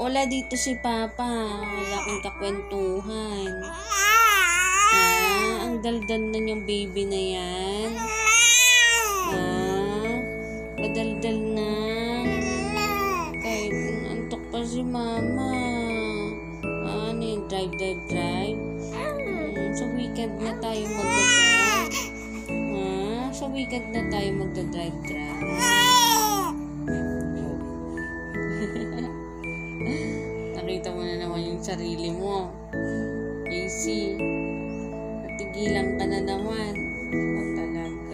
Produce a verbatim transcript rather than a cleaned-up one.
wala dito si Papa. Wala akong kakwentuhan. Ah, ang daldal na niyang baby na yan. Ah, padaldal na. Kahit antok pa si Mama. Ah, ano yung drive, drive, drive? Hmm, sa weekend na tayo magdadrive. Ah, sa weekend na tayo magdadrive, drive. Nakita mo na naman yung sarili mo. Jeicee, natigilan ka na naman. O talaga.